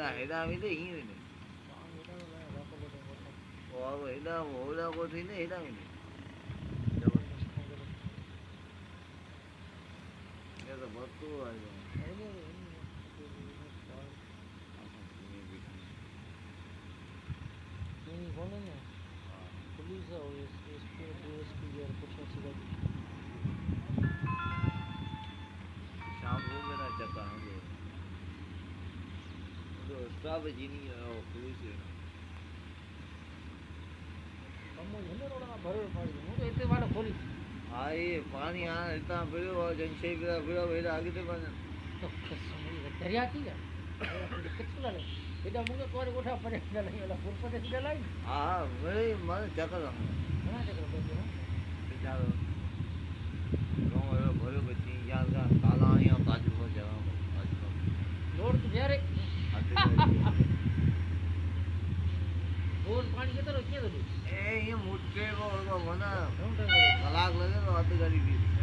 हेड़ा हेड़ा में तो ही नहीं और हेड़ा होड़ा को थी ना हेड़ा में ये तो बहुत तो आ गया नहीं बोले ना पुलिस है और एसपी डीएसपी यार कुछ ऐसी बात शाम को मेरा चक्कर हम लोग तो स्टाफ जी नहीं है और पुलिस है हम ये रोड़ा भरे पाड़ी हूं तो इतने वाला खोली हाँ ये पानी यहाँ इतना पीड़ो और जंगशहii पीड़ो पीड़ो आगे तो बना तो दरिया की है कितना डाले इधर मुझे कोई उठा पड़े नहीं वाला फुल पर से डाला हाँ मेरे मन चक्कर हम कहां चक्कर बैठे हो बेचारो गांव में भरे बच्ची यार का काला या बाजू को जगह बाजू को लोड तो यार बोल पानी के तरह क्या दो ए ये मुट्ठे को बना कलाक लगे तो आधी गाड़ी की